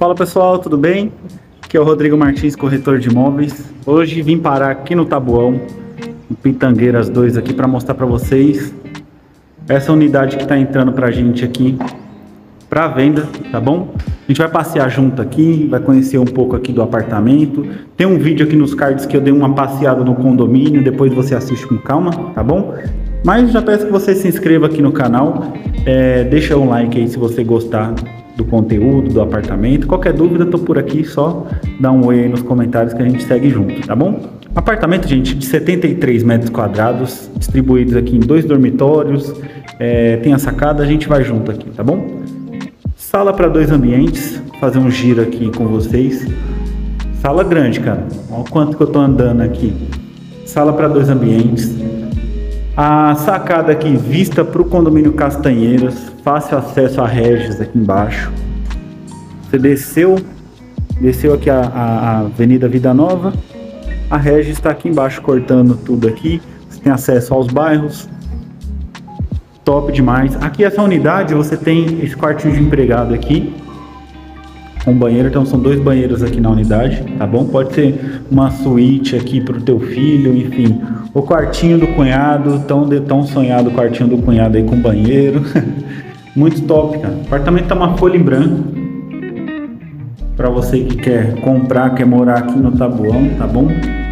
Fala pessoal, tudo bem? Aqui é o Rodrigo Martins, corretor de imóveis. Hoje vim parar aqui no Taboão, no Pitangueiras 2 aqui, para mostrar para vocês essa unidade que está entrando para a gente aqui para venda, tá bom? A gente vai passear junto aqui, vai conhecer um pouco aqui do apartamento. Tem um vídeo aqui nos cards que eu dei uma passeada no condomínio, depois você assiste com calma, tá bom? Mas já peço que você se inscreva aqui no canal, deixa um like aí se você gostar do conteúdo, do apartamento. Qualquer dúvida, tô por aqui, só dá um oi aí nos comentários que a gente segue junto, tá bom? Apartamento, gente, de 73 metros quadrados, distribuídos aqui em 2 dormitórios, tem a sacada, a gente vai junto aqui, tá bom? Sala para 2 ambientes, fazer um giro aqui com vocês. Sala grande, cara, olha o quanto que eu tô andando aqui. Sala para 2 ambientes. A sacada aqui, vista para o condomínio Castanheiras, fácil acesso a Regis aqui embaixo. Você desceu aqui a Avenida Vida Nova, a Regis está aqui embaixo cortando tudo aqui. Você tem acesso aos bairros, top demais. Aqui essa unidade você tem esse quartinho de empregado aqui, um banheiro, então são 2 banheiros aqui na unidade, tá bom? Pode ser uma suíte aqui para o teu filho, enfim. O quartinho do cunhado, tão sonhado o quartinho do cunhado aí com banheiro. Muito top, cara. O apartamento tá uma folha em branco. Para você que quer comprar, quer morar aqui no Taboão, tá bom?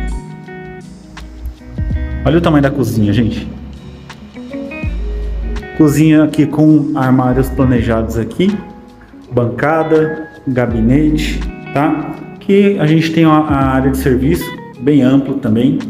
Olha o tamanho da cozinha, gente. Cozinha aqui com armários planejados aqui. Bancada, gabinete, tá? Aqui a gente tem a área de serviço, bem amplo também.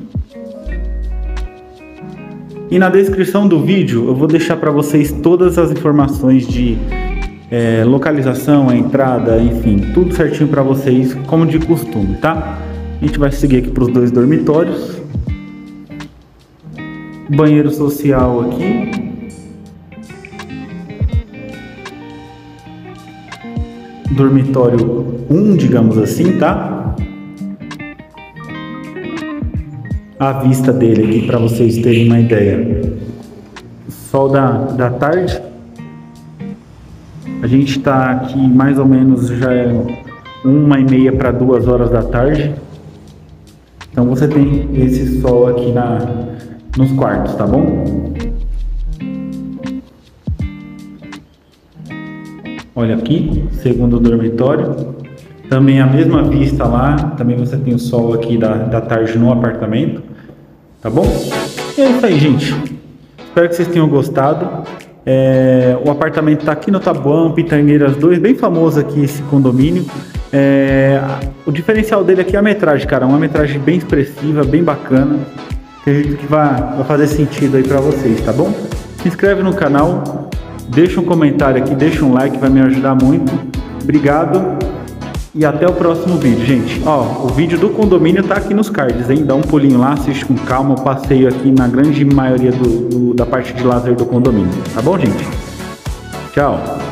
E na descrição do vídeo eu vou deixar para vocês todas as informações de localização, a entrada, enfim, tudo certinho para vocês, como de costume, tá? A gente vai seguir aqui para os 2 dormitórios. Banheiro social aqui. Dormitório 1, digamos assim, tá? A vista dele aqui para vocês terem uma ideia. Sol da tarde. A gente está aqui mais ou menos já 1h30 para 2 horas da tarde. Então você tem esse sol aqui nos quartos, tá bom? Olha aqui, segundo dormitório. Também a mesma vista lá, também você tem o sol aqui da tarde no apartamento, tá bom? E é isso aí, gente. Espero que vocês tenham gostado. O apartamento tá aqui no Taboão, Pitangueiras 2, bem famoso aqui esse condomínio. O diferencial dele aqui é a metragem, cara, uma metragem bem expressiva, bem bacana. Acredito que vai fazer sentido aí pra vocês, tá bom? Se inscreve no canal, deixa um comentário aqui, deixa um like, vai me ajudar muito. Obrigado. E até o próximo vídeo, gente. Ó, o vídeo do condomínio tá aqui nos cards, hein? Dá um pulinho lá, assiste com calma. Eu passeio aqui na grande maioria da parte de lazer do condomínio. Tá bom, gente? Tchau.